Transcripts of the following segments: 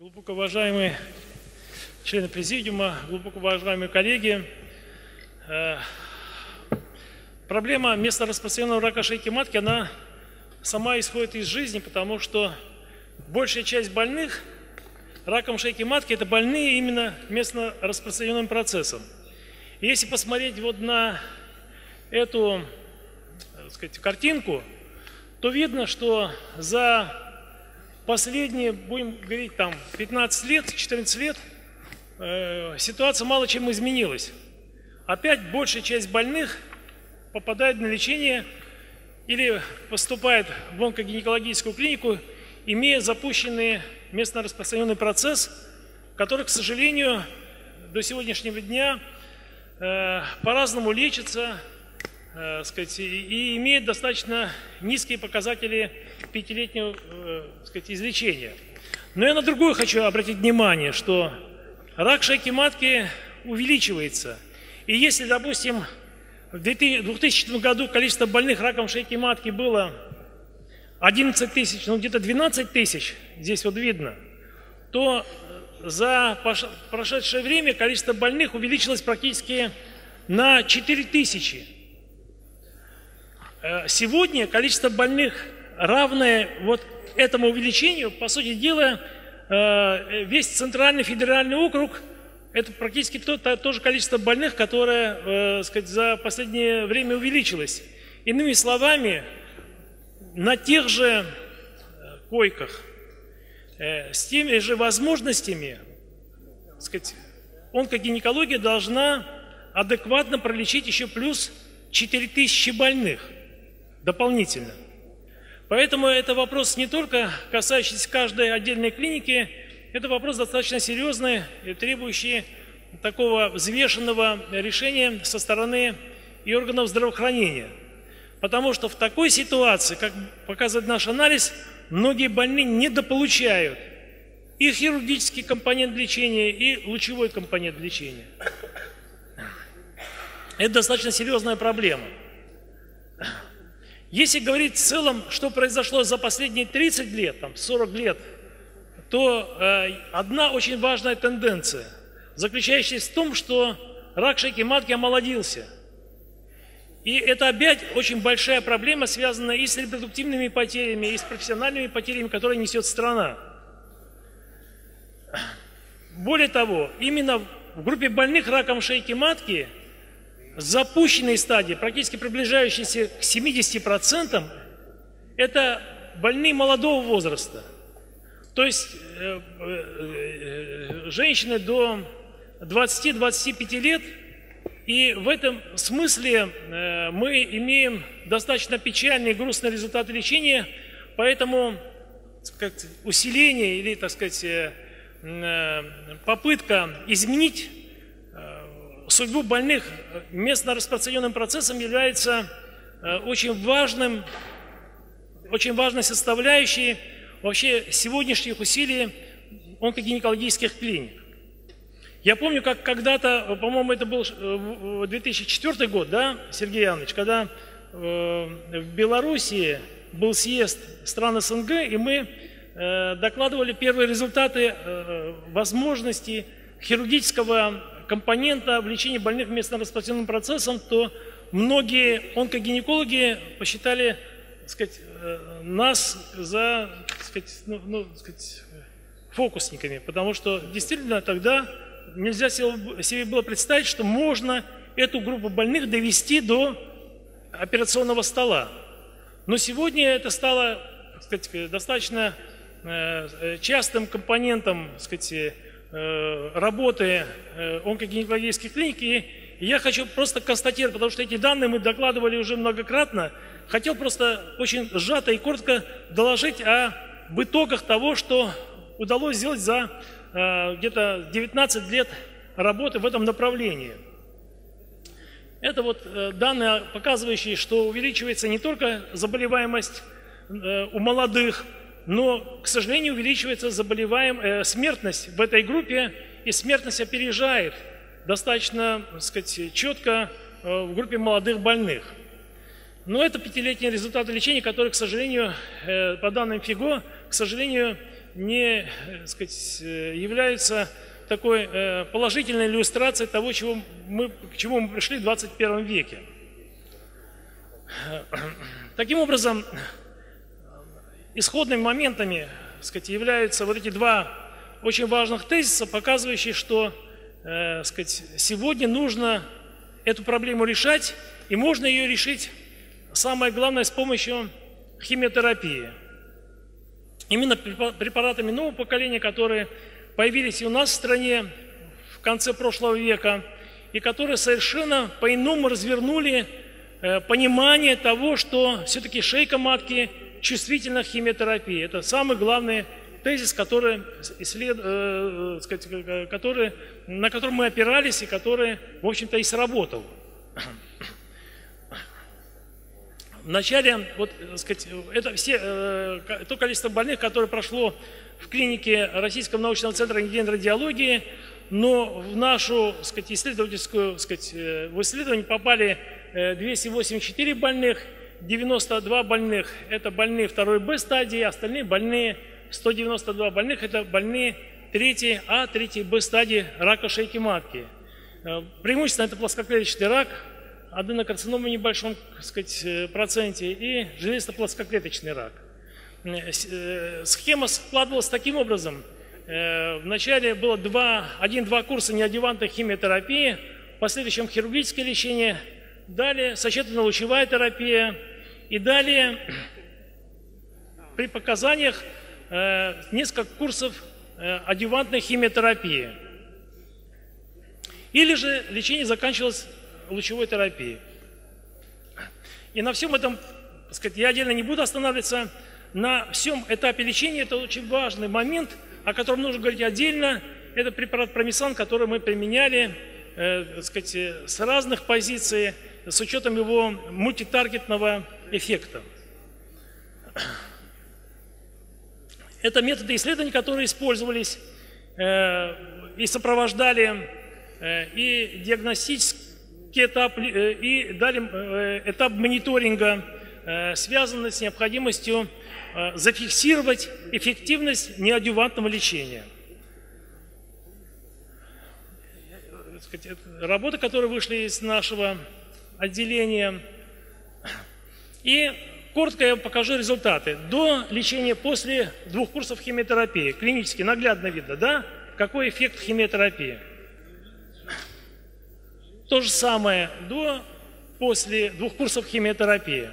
Глубоко уважаемые члены президиума, глубоко уважаемые коллеги, проблема местно распространенного рака шейки матки, она сама исходит из жизни, потому что большая часть больных раком шейки матки – это больные именно местно распространенным процессом. И если посмотреть вот на эту, так сказать, картинку, то видно, что за последние, будем говорить, там 15 лет, 14 лет ситуация мало чем изменилась. Опять большая часть больных попадает на лечение или поступает в онкогинекологическую клинику, имея запущенный местно распространенный процесс, который, к сожалению, до сегодняшнего дня по-разному лечится, сказать, и имеет достаточно низкие показатели пятилетнего, сказать, излечения. Но я на другое хочу обратить внимание, что рак шейки матки увеличивается. И если, допустим, в 2000 году количество больных раком шейки матки было 11 тысяч, ну где-то 12 тысяч, здесь вот видно, то за прошедшее время количество больных увеличилось практически на 4 тысячи. Сегодня количество больных, равное вот этому увеличению, по сути дела, весь Центральный федеральный округ, это практически то же количество больных, которое, сказать, за последнее время увеличилось. Иными словами, на тех же койках, с теми же возможностями, сказать, онкогинекология должна адекватно пролечить еще плюс 4000 больных дополнительно. Поэтому это вопрос не только касающийся каждой отдельной клиники, это вопрос достаточно серьезный и требующий такого взвешенного решения со стороны и органов здравоохранения. Потому что в такой ситуации, как показывает наш анализ, многие больные недополучают и хирургический компонент лечения, и лучевой компонент лечения. Это достаточно серьезная проблема. Если говорить в целом, что произошло за последние 30 лет, там, 40 лет, то одна очень важная тенденция, заключающаяся в том, что рак шейки матки омолодился. И это опять очень большая проблема, связанная и с репродуктивными потерями, и с профессиональными потерями, которые несет страна. Более того, именно в группе больных раком шейки матки запущенной стадии, практически приближающейся к 70%, это больные молодого возраста. То есть женщины до 20-25 лет. И в этом смысле мы имеем достаточно печальные и грустные результаты лечения, поэтому усиление или, так сказать, попытка изменить судьбу больных местно распространенным процессом является очень важной составляющей вообще сегодняшних усилий онкогинекологических клиник. Я помню, как когда-то, по-моему, это был 2004 год, да, Сергей Янович, когда в Белоруссии был съезд стран СНГ, и мы докладывали первые результаты возможности хирургического компонента в лечении больных местно распространенным процессом, то многие онкогинекологи посчитали, так сказать, нас за, так сказать, фокусниками, потому что действительно тогда нельзя себе было представить, что можно эту группу больных довести до операционного стола. Но сегодня это стало, так сказать, достаточно частым компонентом, так сказать, работы онкогинекологических клиник. И я хочу просто констатировать, потому что эти данные мы докладывали уже многократно, хотел просто очень сжато и коротко доложить об итогах того, что удалось сделать за где-то 19 лет работы в этом направлении. Это вот данные, показывающие, что увеличивается не только заболеваемость у молодых, но, к сожалению, увеличивается смертность в этой группе, и смертность опережает достаточно, так сказать, четко в группе молодых больных. Но это пятилетние результаты лечения, которые, к сожалению, по данным ФИГО, к сожалению, не являются такой положительной иллюстрацией того, к чему мы пришли в 21 веке. Таким образом, исходными моментами являются вот эти два очень важных тезиса, показывающие, что сегодня нужно эту проблему решать, и можно ее решить, самое главное, с помощью химиотерапии. Именно препаратами нового поколения, которые появились и у нас в стране в конце прошлого века, и которые совершенно по-иному развернули понимание того, что все-таки шейка матки чувствительна к химиотерапии. Это самый главный тезис, на который мы опирались и который, в общем-то, и сработал. Вначале, то количество больных, которое прошло в клинике Российского научного центра генрадиологии, но в нашу исследовательскую, в исследование попали 284 больных, 92 больных – это больные 2 Б стадии, остальные больные, 192 больных – это больные 3 А, 3 Б стадии рака шейки матки. Преимущественно это плоскоклеточный рак, аденокарцинома в небольшом проценте и железисто-плоскоклеточный рак. Схема складывалась таким образом. Вначале было 1-2 курса неадъювантной химиотерапии, в последующем хирургическое лечение, далее сочетанно-лучевая терапия и далее при показаниях несколько курсов адъювантной химиотерапии. Или же лечение заканчивалось лучевой терапией. И на всем этом, я отдельно не буду останавливаться, на всем этапе лечения это очень важный момент, о котором нужно говорить отдельно. Это препарат промесан, который мы применяли с разных позиций, с учетом его мультитаргетного эффекта. Это методы исследований, которые использовались и сопровождали и диагностический этап, и дали этап мониторинга, связанный с необходимостью зафиксировать эффективность неадъювантного лечения. Работы, которые вышли из нашего отделения. И коротко я покажу результаты. До лечения, после 2 курсов химиотерапии. Клинически наглядно видно, да, какой эффект химиотерапии. То же самое после 2 курсов химиотерапии.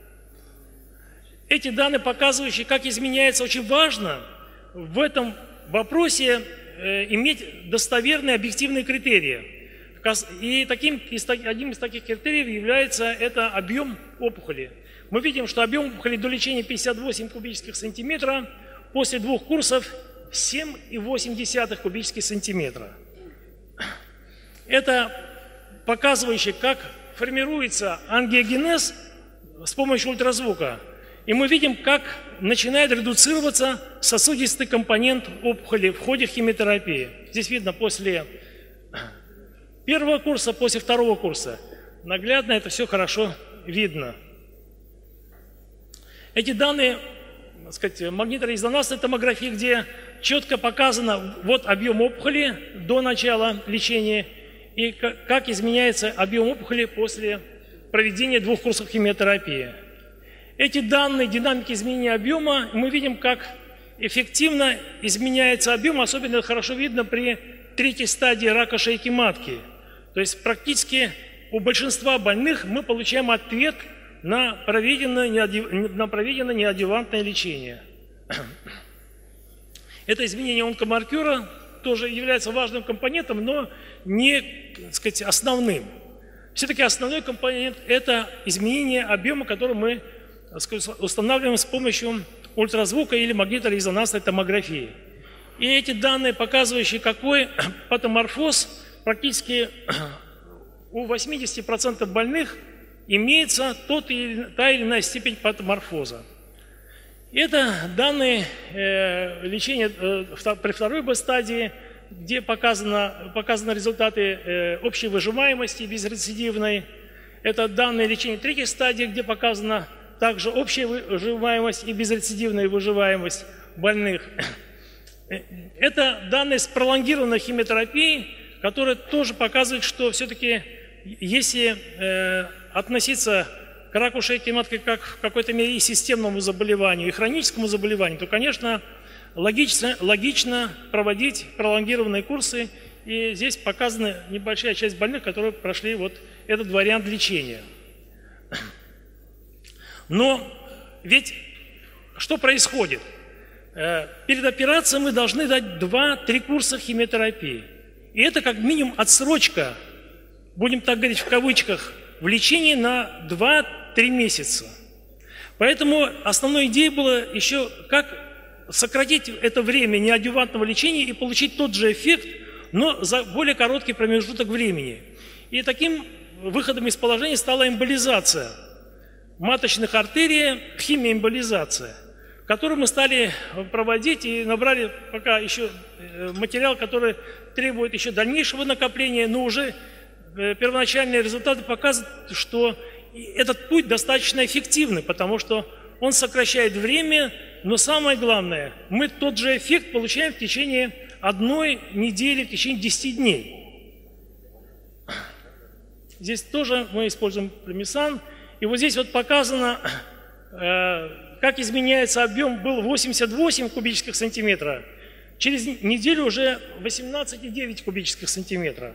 Эти данные, показывающие, как изменяется, очень важно в этом вопросе иметь достоверные объективные критерии. И одним из таких критериев является это объем опухоли. Мы видим, что объем опухоли до лечения 58 кубических сантиметра, после 2 курсов 7,8 кубических сантиметра. Это показывающее, как формируется ангиогенез с помощью ультразвука. И мы видим, как начинает редуцироваться сосудистый компонент опухоли в ходе химиотерапии. Здесь видно после 1-го курса, после 2-го курса. Наглядно это все хорошо видно. Эти данные, магниторезонансной томографии, где четко показано вот объем опухоли до начала лечения и как изменяется объем опухоли после проведения 2 курсов химиотерапии. Эти данные динамики изменения объема, мы видим, как эффективно изменяется объем, особенно хорошо видно при 3-й стадии рака шейки матки. То есть практически у большинства больных мы получаем ответ на проведенное неадъювантное лечение. Это изменение онкомаркера тоже является важным компонентом, но не, основным. Все-таки основной компонент – это изменение объема, который мы устанавливаем с помощью ультразвука или магниторезонансной томографии. И эти данные, показывающие, какой патоморфоз, практически у 80% больных имеется та или иная степень патоморфоза. Это данные лечения при 2-й Б стадии, где показаны результаты общей выживаемости безрецидивной. Это данные лечения 3-й стадии, где показана также общая выживаемость и безрецидивная выживаемость больных. Это данные с пролонгированной химиотерапией, которые тоже показывают, что все-таки если относиться к раку шейки матки как в какой-то мере и системному заболеванию, и хроническому заболеванию, то, конечно, логично проводить пролонгированные курсы. И здесь показана небольшая часть больных, которые прошли вот этот вариант лечения. Но ведь что происходит? Перед операцией мы должны дать 2-3 курса химиотерапии. И это как минимум отсрочка, будем так говорить в кавычках, в лечении на 2-3 месяца. Поэтому основной идеей было еще как сократить это время неадъювантного лечения и получить тот же эффект, но за более короткий промежуток времени. И таким выходом из положения стала эмболизация маточных артерий, химиоэмболизация, которую мы стали проводить и набрали пока еще материал, который требует еще дальнейшего накопления, но уже первоначальные результаты показывают, что этот путь достаточно эффективный, потому что он сокращает время, но самое главное, мы тот же эффект получаем в течение 1 недели, в течение 10 дней. Здесь тоже мы используем Промисан. И вот здесь вот показано, как изменяется объем, был 88 кубических сантиметра, через неделю уже 18,9 кубических сантиметра.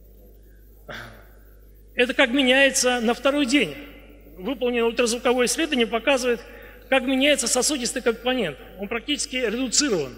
Это как меняется на 2-й день. Выполненное ультразвуковое исследование показывает, как меняется сосудистый компонент. Он практически редуцирован.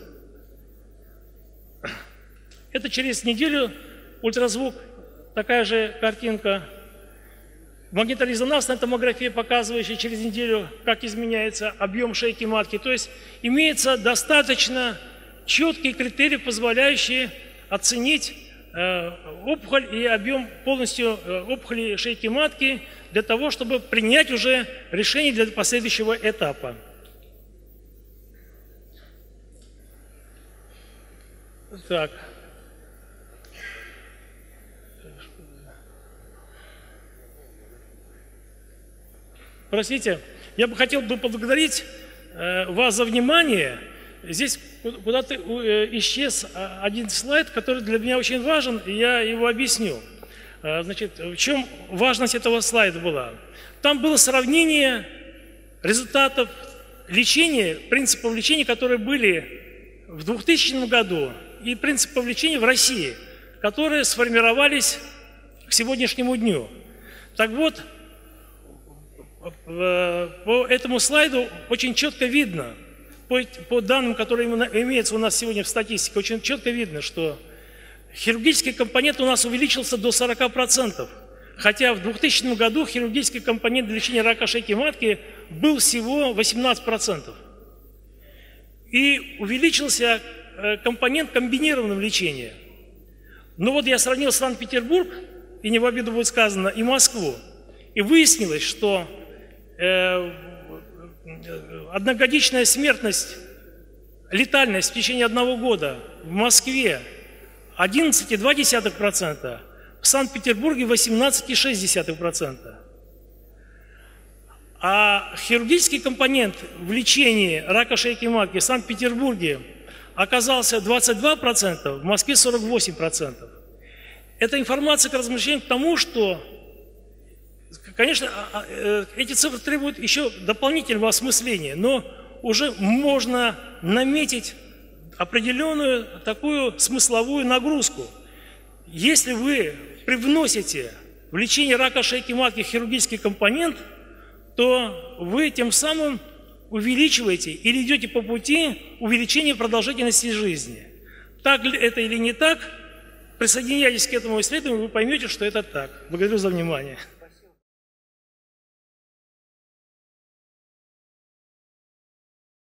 Это через неделю ультразвук, такая же картинка. Магниторезонансная томография, показывающая через неделю, как изменяется объем шейки матки. То есть имеется достаточно четкие критерии, позволяющие оценить опухоль и объем полностью опухоли шейки матки для того, чтобы принять уже решение для последующего этапа. Так. Простите, я бы хотел поблагодарить вас за внимание. Здесь куда-то исчез один слайд, который для меня очень важен, и я его объясню. Значит, в чем важность этого слайда была? Там было сравнение результатов лечения, принципов лечения, которые были в 2000 году, и принципов лечения в России, которые сформировались к сегодняшнему дню. Так вот, по этому слайду очень четко видно, по данным, которые имеются у нас сегодня в статистике, очень четко видно, что хирургический компонент у нас увеличился до 40%, хотя в 2000 году хирургический компонент для лечения рака шейки матки был всего 18%. И увеличился компонент комбинированного лечения. Но вот я сравнил Санкт-Петербург, и не в обиду будет сказано, и Москву, и выяснилось, что одногодичная смертность, летальность в течение 1 года в Москве 11,2%, в Санкт-Петербурге 18,6%. А хирургический компонент в лечении рака шейки матки в Санкт-Петербурге оказался 22%, в Москве 48%. Эта информация к размышлению к тому, что, конечно, эти цифры требуют еще дополнительного осмысления, но уже можно наметить определенную такую смысловую нагрузку. Если вы привносите в лечение рака шейки матки хирургический компонент, то вы тем самым увеличиваете или идете по пути увеличения продолжительности жизни. Так ли это или не так, присоединяйтесь к этому исследованию, вы поймете, что это так. Благодарю за внимание.